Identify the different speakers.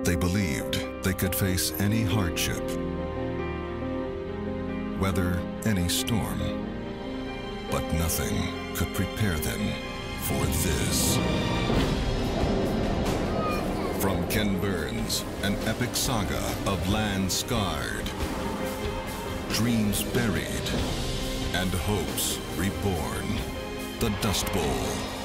Speaker 1: They believed they could face any hardship, weather any storm, but nothing could prepare them for this. From Ken Burns, an epic saga of land scarred, dreams buried, and hopes reborn. The Dust Bowl.